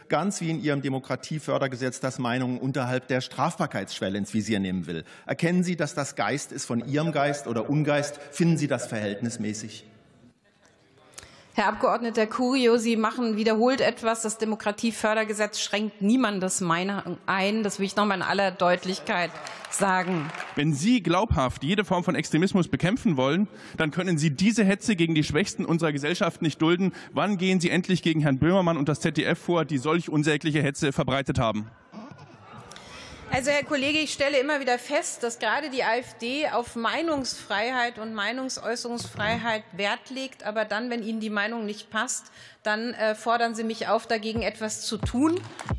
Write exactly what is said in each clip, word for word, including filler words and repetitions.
ganz wie in Ihrem Demokratiefördergesetz, das Meinungen unterhalb der Strafbarkeitsschwelle ins Visier nehmen will. Erkennen Sie, dass das Geist ist von Ihrem Geist oder Ungeist? Finden Sie das verhältnismäßig? Herr Abgeordneter Curio, Sie machen wiederholt etwas. Das Demokratiefördergesetz schränkt niemandes Meinung ein. Das will ich noch mal in aller Deutlichkeit sagen. Wenn Sie glaubhaft jede Form von Extremismus bekämpfen wollen, dann können Sie diese Hetze gegen die Schwächsten unserer Gesellschaft nicht dulden. Wann gehen Sie endlich gegen Herrn Böhmermann und das Z D F vor, die solch unsägliche Hetze verbreitet haben? Also, Herr Kollege, ich stelle immer wieder fest, dass gerade die AfD auf Meinungsfreiheit und Meinungsäußerungsfreiheit Wert legt. Aber dann, wenn Ihnen die Meinung nicht passt, dann äh, fordern Sie mich auf, dagegen etwas zu tun.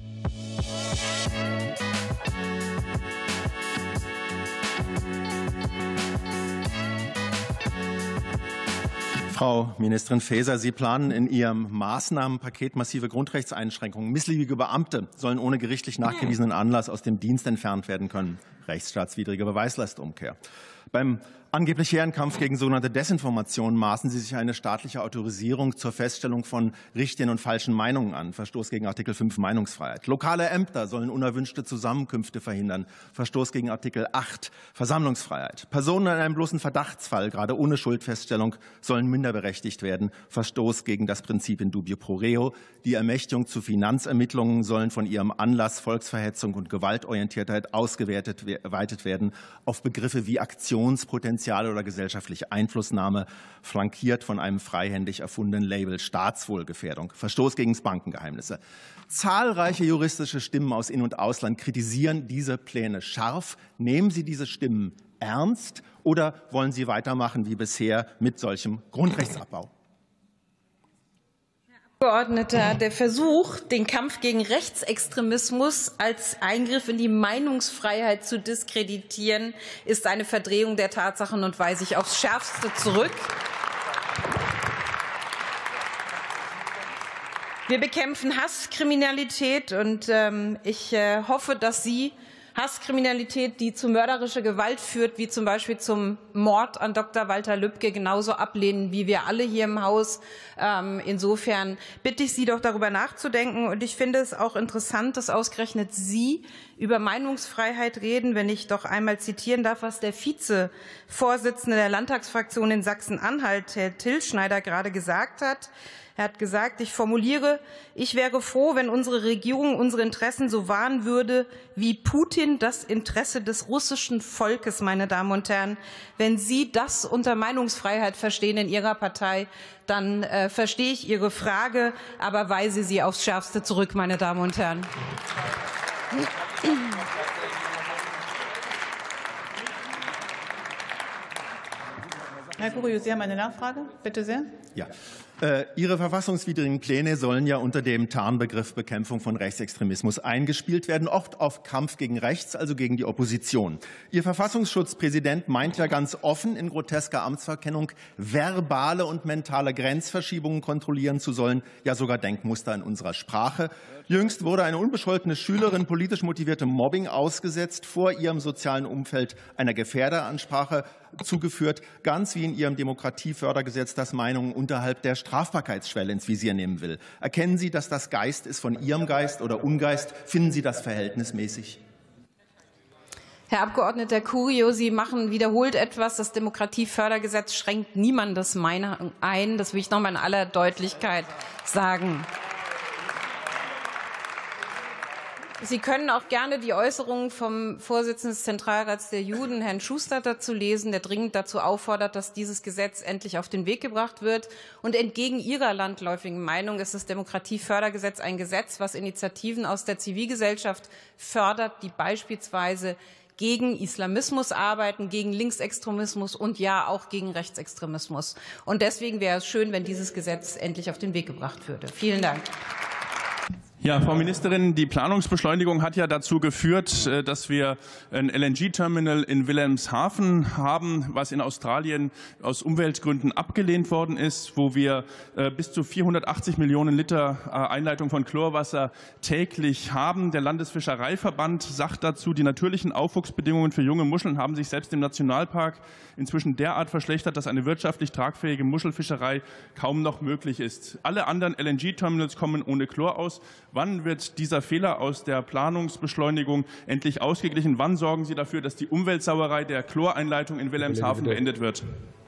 Frau Ministerin Faeser, Sie planen in Ihrem Maßnahmenpaket massive Grundrechtseinschränkungen. Missliebige Beamte sollen ohne gerichtlich nachgewiesenen Anlass aus dem Dienst entfernt werden können. Rechtsstaatswidrige Beweislastumkehr. Beim angeblich hehren Kampf gegen sogenannte Desinformation maßen Sie sich eine staatliche Autorisierung zur Feststellung von richtigen und falschen Meinungen an. Verstoß gegen Artikel fünf Meinungsfreiheit. Lokale Ämter sollen unerwünschte Zusammenkünfte verhindern. Verstoß gegen Artikel acht Versammlungsfreiheit. Personen in einem bloßen Verdachtsfall, gerade ohne Schuldfeststellung, sollen minderberechtigt werden. Verstoß gegen das Prinzip in dubio pro reo. Die Ermächtigung zu Finanzermittlungen sollen von ihrem Anlass Volksverhetzung und Gewaltorientiertheit ausgeweitet werden auf Begriffe wie Aktionspotenzial oder gesellschaftliche Einflussnahme, flankiert von einem freihändig erfundenen Label Staatswohlgefährdung, Verstoß gegen Bankengeheimnisse. Zahlreiche juristische Stimmen aus In- und Ausland kritisieren diese Pläne scharf. Nehmen Sie diese Stimmen ernst oder wollen Sie weitermachen wie bisher mit solchem Grundrechtsabbau? Herr Abgeordneter, der Versuch, den Kampf gegen Rechtsextremismus als Eingriff in die Meinungsfreiheit zu diskreditieren, ist eine Verdrehung der Tatsachen und weise ich aufs Schärfste zurück. Wir bekämpfen Hasskriminalität und ähm, ich äh, hoffe, dass Sie Hasskriminalität, die zu mörderischer Gewalt führt, wie zum Beispiel zum Mord an Doktor Walter Lübcke, genauso ablehnen wie wir alle hier im Haus. Insofern bitte ich Sie doch, darüber nachzudenken. Und ich finde es auch interessant, dass ausgerechnet Sie über Meinungsfreiheit reden, wenn ich doch einmal zitieren darf, was der Vizevorsitzende der Landtagsfraktion in Sachsen-Anhalt, Herr Tilschneider, gerade gesagt hat. Er hat gesagt, ich formuliere, ich wäre froh, wenn unsere Regierung unsere Interessen so wahren würde, wie Putin das Interesse des russischen Volkes, meine Damen und Herren. Wenn Sie das unter Meinungsfreiheit verstehen in Ihrer Partei, dann äh, verstehe ich Ihre Frage, aber weise sie aufs Schärfste zurück, meine Damen und Herren. Herr Curio, Sie haben eine Nachfrage? Bitte sehr. Ja. Ihre verfassungswidrigen Pläne sollen ja unter dem Tarnbegriff Bekämpfung von Rechtsextremismus eingespielt werden, oft auf Kampf gegen Rechts, also gegen die Opposition. Ihr Verfassungsschutzpräsident meint ja ganz offen, in grotesker Amtsverkennung verbale und mentale Grenzverschiebungen kontrollieren zu sollen, ja sogar Denkmuster in unserer Sprache. Jüngst wurde eine unbescholtene Schülerin politisch motiviertem Mobbing ausgesetzt, vor ihrem sozialen Umfeld einer Gefährderansprache zugeführt, ganz wie in Ihrem Demokratiefördergesetz, das Meinungen unterhalb der Strafbarkeitsschwelle ins Visier nehmen will. Erkennen Sie, dass das Geist ist von Ihrem Geist oder Ungeist? Finden Sie das verhältnismäßig? Herr Abgeordneter Curio, Sie machen wiederholt etwas. Das Demokratiefördergesetz schränkt niemandes Meinung ein. Das will ich noch mal in aller Deutlichkeit sagen. Sie können auch gerne die Äußerungen vom Vorsitzenden des Zentralrats der Juden, Herrn Schuster, dazu lesen, der dringend dazu auffordert, dass dieses Gesetz endlich auf den Weg gebracht wird. Und entgegen Ihrer landläufigen Meinung ist das Demokratiefördergesetz ein Gesetz, was Initiativen aus der Zivilgesellschaft fördert, die beispielsweise gegen Islamismus arbeiten, gegen Linksextremismus und ja auch gegen Rechtsextremismus. Und deswegen wäre es schön, wenn dieses Gesetz endlich auf den Weg gebracht würde. Vielen Dank. Ja, Frau Ministerin, die Planungsbeschleunigung hat ja dazu geführt, dass wir ein L N G-Terminal in Wilhelmshaven haben, was in Australien aus Umweltgründen abgelehnt worden ist, wo wir bis zu vierhundertachtzig Millionen Liter Einleitung von Chlorwasser täglich haben. Der Landesfischereiverband sagt dazu, die natürlichen Aufwuchsbedingungen für junge Muscheln haben sich selbst im Nationalpark inzwischen derart verschlechtert, dass eine wirtschaftlich tragfähige Muschelfischerei kaum noch möglich ist. Alle anderen L N G-Terminals kommen ohne Chlor aus. Wann wird dieser Fehler aus der Planungsbeschleunigung endlich ausgeglichen? Wann sorgen Sie dafür, dass die Umweltsauerei der Chloreinleitung in Wilhelmshaven beendet wird?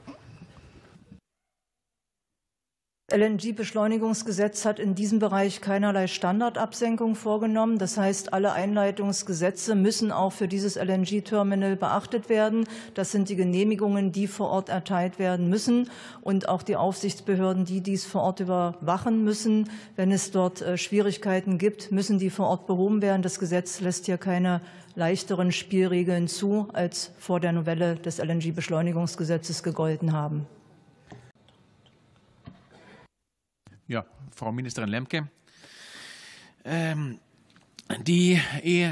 L N G-Beschleunigungsgesetz hat in diesem Bereich keinerlei Standardabsenkung vorgenommen. Das heißt, alle Einleitungsgesetze müssen auch für dieses L N G-Terminal beachtet werden. Das sind die Genehmigungen, die vor Ort erteilt werden müssen, und auch die Aufsichtsbehörden, die dies vor Ort überwachen müssen. Wenn es dort Schwierigkeiten gibt, müssen die vor Ort behoben werden. Das Gesetz lässt hier keine leichteren Spielregeln zu, als vor der Novelle des L N G-Beschleunigungsgesetzes gegolten haben. Ja, Frau Ministerin Lemke, ähm, die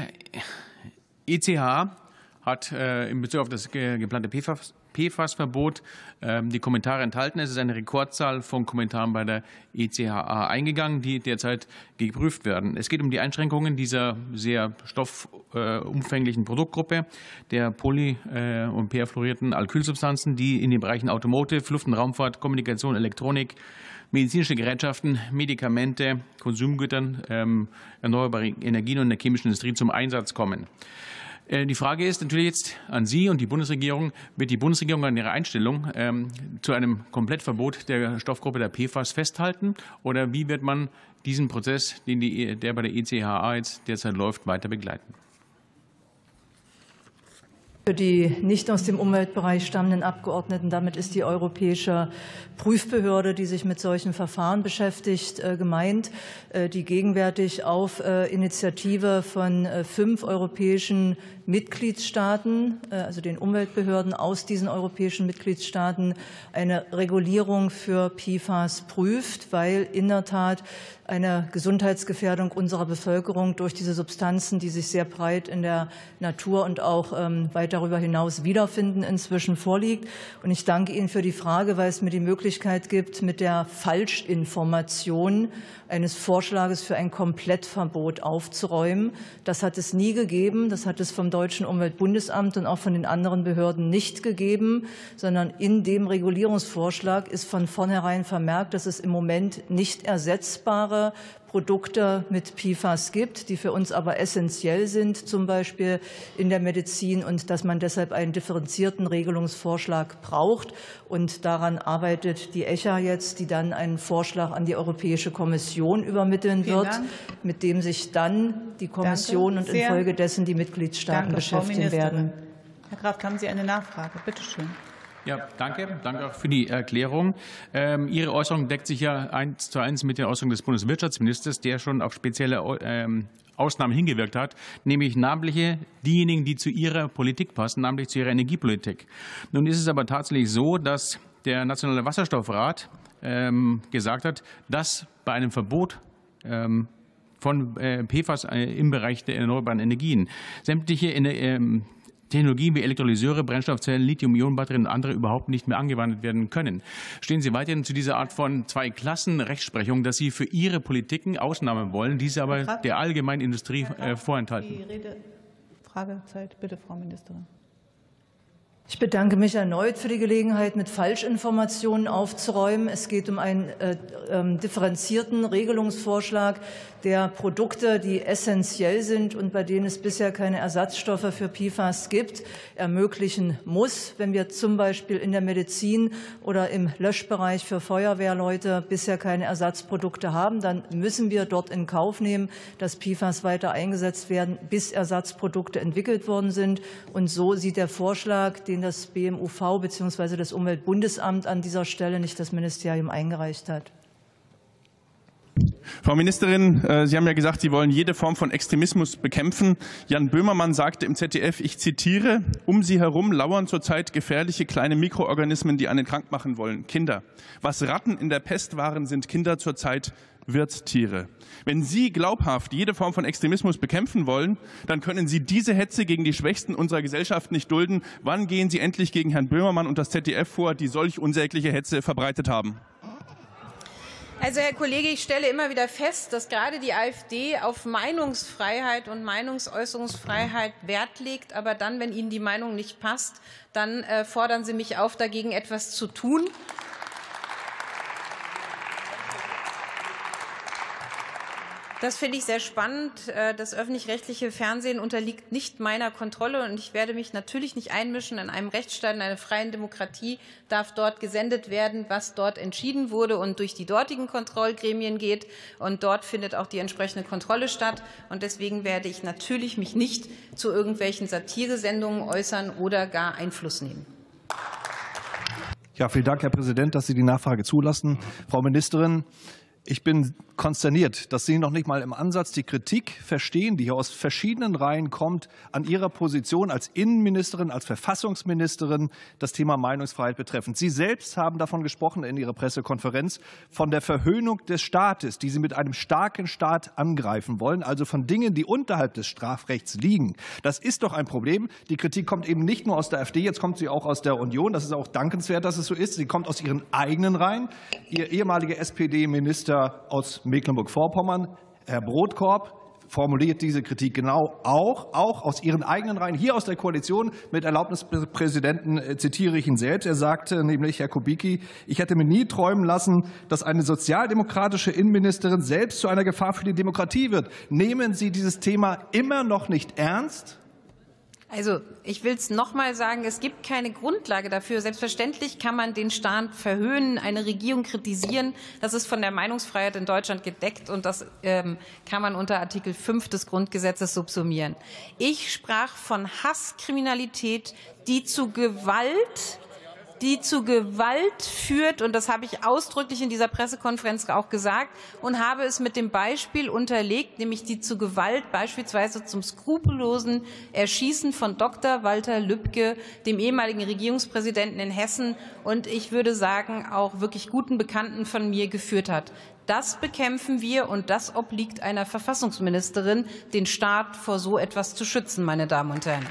E C H hat äh, in Bezug auf das ge geplante P FAS-Verbot ähm, die Kommentare enthalten. Es ist eine Rekordzahl von Kommentaren bei der E C H A eingegangen, die derzeit geprüft werden. Es geht um die Einschränkungen dieser sehr stoffumfänglichen äh, Produktgruppe der poly- äh, und perfluorierten Alkylsubstanzen, die in den Bereichen Automotive, Luft- und Raumfahrt, Kommunikation, Elektronik, medizinische Gerätschaften, Medikamente, Konsumgütern, ähm, erneuerbare Energien und in der chemischen Industrie zum Einsatz kommen. Äh, die Frage ist natürlich jetzt an Sie und die Bundesregierung: Wird die Bundesregierung an ihrer Einstellung ähm, zu einem Komplettverbot der Stoffgruppe der P FAS festhalten? Oder wie wird man diesen Prozess, den die, der bei der E C H A jetzt derzeit läuft, weiter begleiten? Für die nicht aus dem Umweltbereich stammenden Abgeordneten, damit ist die Europäische Prüfbehörde, die sich mit solchen Verfahren beschäftigt, gemeint, die gegenwärtig auf Initiative von fünf europäischen Mitgliedstaaten, also den Umweltbehörden aus diesen europäischen Mitgliedstaaten, eine Regulierung für P FAS prüft, weil in der Tat eine Gesundheitsgefährdung unserer Bevölkerung durch diese Substanzen, die sich sehr breit in der Natur und auch ähm, weit darüber hinaus wiederfinden, inzwischen vorliegt. Und ich danke Ihnen für die Frage, weil es mir die Möglichkeit gibt, mit der Falschinformation eines Vorschlages für ein Komplettverbot aufzuräumen. Das hat es nie gegeben. Das hat es vom Deutschen Umweltbundesamt und auch von den anderen Behörden nicht gegeben, sondern in dem Regulierungsvorschlag ist von vornherein vermerkt, dass es im Moment nicht ersetzbare Produkte mit P FAS gibt, die für uns aber essentiell sind, zum Beispiel in der Medizin, und dass man deshalb einen differenzierten Regelungsvorschlag braucht. Und daran arbeitet die E C H A jetzt, die dann einen Vorschlag an die Europäische Kommission übermitteln wird, mit dem sich dann die Kommission und infolgedessen die Mitgliedstaaten beschäftigen werden. Herr Kraft, haben Sie eine Nachfrage? Bitte schön. Ja, danke. Danke auch für die Erklärung. Ähm, Ihre Äußerung deckt sich ja eins zu eins mit der Äußerung des Bundeswirtschaftsministers, der schon auf spezielle ähm, Ausnahmen hingewirkt hat, nämlich namentlich diejenigen, die zu ihrer Politik passen, nämlich zu ihrer Energiepolitik. Nun ist es aber tatsächlich so, dass der Nationale Wasserstoffrat ähm, gesagt hat, dass bei einem Verbot ähm, von äh, P FAS äh, im Bereich der erneuerbaren Energien sämtliche ähm, Technologien wie Elektrolyseure, Brennstoffzellen, Lithium-Ionen-Batterien und andere überhaupt nicht mehr angewandt werden können. Stehen Sie weiterhin zu dieser Art von Zwei-Klassen-Rechtsprechung, dass Sie für Ihre Politiken Ausnahmen wollen, diese aber der allgemeinen Industrie äh, vorenthalten? Die Rede, Fragezeit, bitte, Frau Ministerin. Ich bedanke mich erneut für die Gelegenheit, mit Falschinformationen aufzuräumen. Es geht um einen äh, äh, differenzierten Regelungsvorschlag, der Produkte, die essentiell sind und bei denen es bisher keine Ersatzstoffe für P FAS gibt, ermöglichen muss. Wenn wir zum Beispiel in der Medizin oder im Löschbereich für Feuerwehrleute bisher keine Ersatzprodukte haben, dann müssen wir dort in Kauf nehmen, dass P FAS weiter eingesetzt werden, bis Ersatzprodukte entwickelt worden sind. Und so sieht der Vorschlag, den das B M U V bzw. das Umweltbundesamt an dieser Stelle, nicht das Ministerium, eingereicht hat. Frau Ministerin, Sie haben ja gesagt, Sie wollen jede Form von Extremismus bekämpfen. Jan Böhmermann sagte im Z D F, ich zitiere, um Sie herum lauern zurzeit gefährliche kleine Mikroorganismen, die einen krank machen wollen. Kinder. Was Ratten in der Pest waren, sind Kinder zurzeit Wirtstiere. Wenn Sie glaubhaft jede Form von Extremismus bekämpfen wollen, dann können Sie diese Hetze gegen die Schwächsten unserer Gesellschaft nicht dulden. Wann gehen Sie endlich gegen Herrn Böhmermann und das Z D F vor, die solch unsägliche Hetze verbreitet haben? Also, Herr Kollege, ich stelle immer wieder fest, dass gerade die AfD auf Meinungsfreiheit und Meinungsäußerungsfreiheit Wert legt. Aber dann, wenn Ihnen die Meinung nicht passt, dann äh, fordern Sie mich auf, dagegen etwas zu tun. Das finde ich sehr spannend. Das öffentlich-rechtliche Fernsehen unterliegt nicht meiner Kontrolle, und ich werde mich natürlich nicht einmischen. In einem Rechtsstaat, in einer freien Demokratie darf dort gesendet werden, was dort entschieden wurde und durch die dortigen Kontrollgremien geht. Und dort findet auch die entsprechende Kontrolle statt. Und deswegen werde ich natürlich mich nicht zu irgendwelchen Satiresendungen äußern oder gar Einfluss nehmen. Ja, vielen Dank, Herr Präsident, dass Sie die Nachfrage zulassen. Frau Ministerin, ich bin konsterniert, dass Sie noch nicht mal im Ansatz die Kritik verstehen, die hier aus verschiedenen Reihen kommt, an Ihrer Position als Innenministerin, als Verfassungsministerin, das Thema Meinungsfreiheit betreffend. Sie selbst haben davon gesprochen in Ihrer Pressekonferenz, von der Verhöhnung des Staates, die Sie mit einem starken Staat angreifen wollen, also von Dingen, die unterhalb des Strafrechts liegen. Das ist doch ein Problem. Die Kritik kommt eben nicht nur aus der AfD, jetzt kommt sie auch aus der Union. Das ist auch dankenswert, dass es so ist. Sie kommt aus Ihren eigenen Reihen. Ihr ehemaliger S P D-Minister aus Mecklenburg-Vorpommern, Herr Brotkorb, formuliert diese Kritik genau auch, auch aus Ihren eigenen Reihen, hier aus der Koalition. Mit Erlaubnis des Präsidenten zitiere ich ihn selbst. Er sagte nämlich, Herr Kubicki, ich hätte mir nie träumen lassen, dass eine sozialdemokratische Innenministerin selbst zu einer Gefahr für die Demokratie wird. Nehmen Sie dieses Thema immer noch nicht ernst? Also, ich will es noch mal sagen, es gibt keine Grundlage dafür. Selbstverständlich kann man den Staat verhöhnen, eine Regierung kritisieren. Das ist von der Meinungsfreiheit in Deutschland gedeckt, und das ähm, kann man unter Artikel fünf des Grundgesetzes subsumieren. Ich sprach von Hasskriminalität, die zu Gewalt die zu Gewalt führt, und das habe ich ausdrücklich in dieser Pressekonferenz auch gesagt, und habe es mit dem Beispiel unterlegt, nämlich die zu Gewalt beispielsweise zum skrupellosen Erschießen von Doktor Walter Lübcke, dem ehemaligen Regierungspräsidenten in Hessen, und ich würde sagen, auch wirklich guten Bekannten von mir geführt hat. Das bekämpfen wir, und das obliegt einer Verfassungsministerin, den Staat vor so etwas zu schützen, meine Damen und Herren.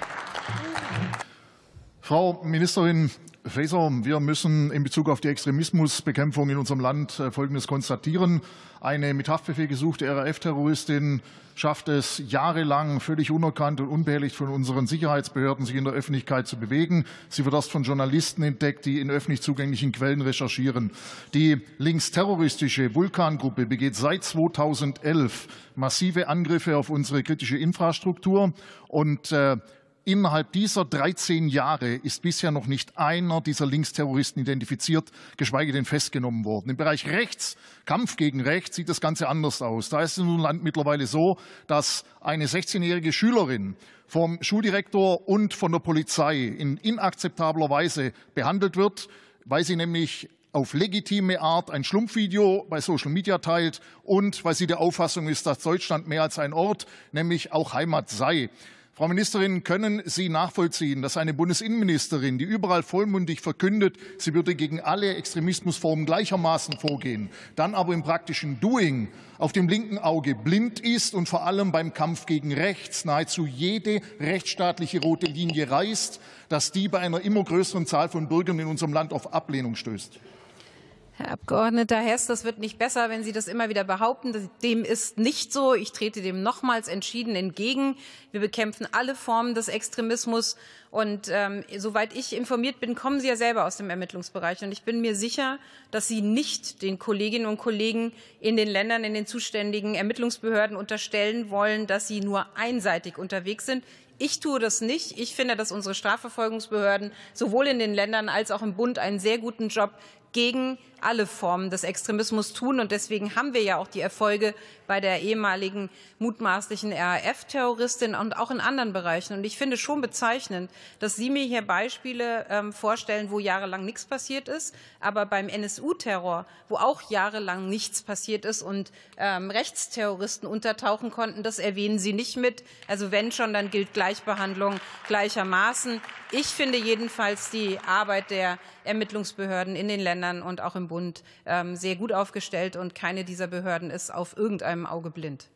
Frau Ministerin Faeser, wir müssen in Bezug auf die Extremismusbekämpfung in unserem Land Folgendes konstatieren. Eine mit Haftbefehl gesuchte R A F-Terroristin schafft es jahrelang völlig unerkannt und unbehelligt von unseren Sicherheitsbehörden, sich in der Öffentlichkeit zu bewegen. Sie wird erst von Journalisten entdeckt, die in öffentlich zugänglichen Quellen recherchieren. Die linksterroristische Vulkan-Gruppe begeht seit zweitausendelf massive Angriffe auf unsere kritische Infrastruktur, und äh, innerhalb dieser dreizehn Jahre ist bisher noch nicht einer dieser Linksterroristen identifiziert, geschweige denn festgenommen worden. Im Bereich Rechts, Kampf gegen Rechts, sieht das Ganze anders aus. Da ist es in unserem Land mittlerweile so, dass eine sechzehnjährige Schülerin vom Schuldirektor und von der Polizei in inakzeptabler Weise behandelt wird, weil sie nämlich auf legitime Art ein Schlumpfvideo bei Social Media teilt und weil sie der Auffassung ist, dass Deutschland mehr als ein Ort, nämlich auch Heimat sei. Frau Ministerin, können Sie nachvollziehen, dass eine Bundesinnenministerin, die überall vollmundig verkündet, sie würde gegen alle Extremismusformen gleichermaßen vorgehen, dann aber im praktischen Doing auf dem linken Auge blind ist und vor allem beim Kampf gegen rechts nahezu jede rechtsstaatliche rote Linie reißt, dass die bei einer immer größeren Zahl von Bürgern in unserem Land auf Ablehnung stößt? Herr Abgeordneter Hess, das wird nicht besser, wenn Sie das immer wieder behaupten. Dem ist nicht so. Ich trete dem nochmals entschieden entgegen. Wir bekämpfen alle Formen des Extremismus. Und ähm, soweit ich informiert bin, kommen Sie ja selber aus dem Ermittlungsbereich. Und ich bin mir sicher, dass Sie nicht den Kolleginnen und Kollegen in den Ländern, in den zuständigen Ermittlungsbehörden unterstellen wollen, dass sie nur einseitig unterwegs sind. Ich tue das nicht. Ich finde, dass unsere Strafverfolgungsbehörden sowohl in den Ländern als auch im Bund einen sehr guten Job gegen alle Formen des Extremismus tun. Und deswegen haben wir ja auch die Erfolge bei der ehemaligen mutmaßlichen R A F-Terroristin und auch in anderen Bereichen. Und ich finde schon bezeichnend, dass Sie mir hier Beispiele ähm, vorstellen, wo jahrelang nichts passiert ist, aber beim N S U-Terror, wo auch jahrelang nichts passiert ist und ähm, Rechtsterroristen untertauchen konnten, das erwähnen Sie nicht mit. Also wenn schon, dann gilt Gleichbehandlung gleichermaßen. Ich finde jedenfalls die Arbeit der Ermittlungsbehörden in den Ländern und auch im Bund ähm, sehr gut aufgestellt, und keine dieser Behörden ist auf irgendeinem Auge blind.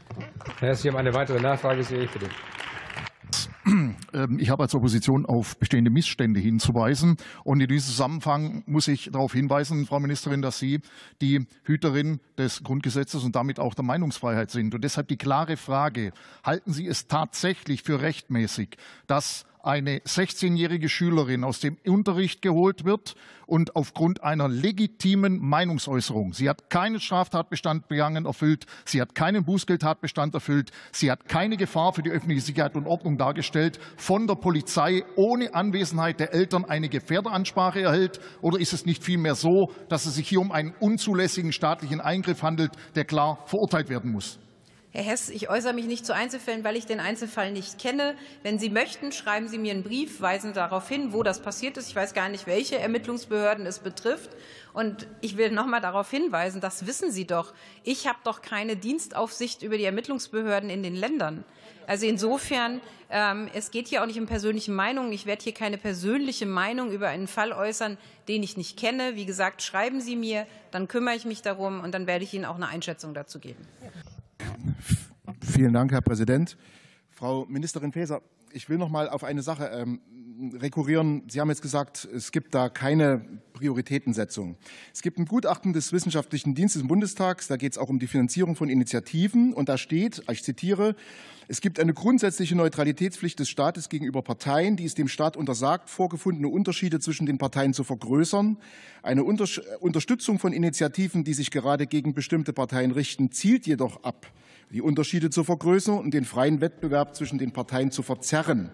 Herr Hess, Sie haben eine weitere Nachfrage, sehe ich bitte. Ich habe als Opposition auf bestehende Missstände hinzuweisen. Und in diesem Zusammenhang muss ich darauf hinweisen, Frau Ministerin, dass Sie die Hüterin des Grundgesetzes und damit auch der Meinungsfreiheit sind. Und deshalb die klare Frage, halten Sie es tatsächlich für rechtmäßig, dass eine sechzehnjährige Schülerin aus dem Unterricht geholt wird und aufgrund einer legitimen Meinungsäußerung, sie hat keinen Straftatbestand begangen, erfüllt, sie hat keinen Bußgeldtatbestand erfüllt, sie hat keine Gefahr für die öffentliche Sicherheit und Ordnung dargestellt, von der Polizei ohne Anwesenheit der Eltern eine Gefährderansprache erhält? Oder ist es nicht vielmehr so, dass es sich hier um einen unzulässigen staatlichen Eingriff handelt, der klar verurteilt werden muss? Herr Hess, ich äußere mich nicht zu Einzelfällen, weil ich den Einzelfall nicht kenne. Wenn Sie möchten, schreiben Sie mir einen Brief, weisen darauf hin, wo das passiert ist. Ich weiß gar nicht, welche Ermittlungsbehörden es betrifft. Und ich will noch mal darauf hinweisen, das wissen Sie doch. Ich habe doch keine Dienstaufsicht über die Ermittlungsbehörden in den Ländern. Also insofern, ähm, es geht hier auch nicht um persönliche Meinungen. Ich werde hier keine persönliche Meinung über einen Fall äußern, den ich nicht kenne. Wie gesagt, schreiben Sie mir, dann kümmere ich mich darum und dann werde ich Ihnen auch eine Einschätzung dazu geben. Vielen Dank, Herr Präsident. Frau Ministerin Faeser, ich will noch mal auf eine Sache ähm, rekurrieren. Sie haben jetzt gesagt, es gibt da keine Prioritätensetzung. Es gibt ein Gutachten des Wissenschaftlichen Dienstes im Bundestag, da geht es auch um die Finanzierung von Initiativen. Und da steht, ich zitiere, es gibt eine grundsätzliche Neutralitätspflicht des Staates gegenüber Parteien, die es dem Staat untersagt, vorgefundene Unterschiede zwischen den Parteien zu vergrößern. Eine Unterstützung von Initiativen, die sich gerade gegen bestimmte Parteien richten, zielt jedoch ab, die Unterschiede zu vergrößern und den freien Wettbewerb zwischen den Parteien zu verzerren.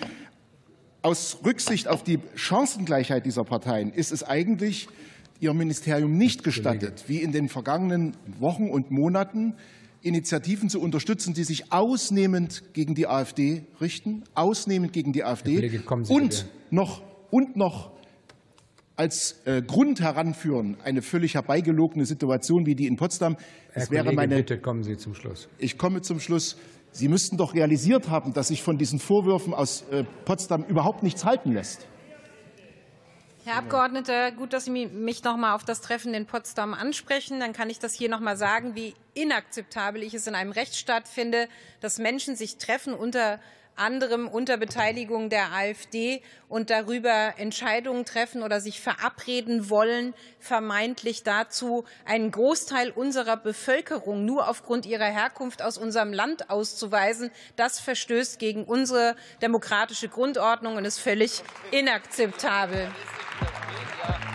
Aus Rücksicht auf die Chancengleichheit dieser Parteien ist es eigentlich Ihrem Ministerium nicht gestattet, wie in den vergangenen Wochen und Monaten Initiativen zu unterstützen, die sich ausnehmend gegen die AfD richten, ausnehmend gegen die AfD und noch, und noch als äh, Grund heranführen, eine völlig herbeigelogene Situation wie die in Potsdam. Das Herr wäre Kollege, meine, bitte kommen Sie zum Schluss. Ich komme zum Schluss. Sie müssten doch realisiert haben, dass sich von diesen Vorwürfen aus äh, Potsdam überhaupt nichts halten lässt. Herr Abgeordneter, gut, dass Sie mich noch mal auf das Treffen in Potsdam ansprechen. Dann kann ich das hier noch mal sagen, wie inakzeptabel ich es in einem Rechtsstaat finde, dass Menschen sich treffen, unter anderem unter Beteiligung der AfD, und darüber Entscheidungen treffen oder sich verabreden wollen, vermeintlich dazu, einen Großteil unserer Bevölkerung nur aufgrund ihrer Herkunft aus unserem Land auszuweisen. Das verstößt gegen unsere demokratische Grundordnung und ist völlig inakzeptabel.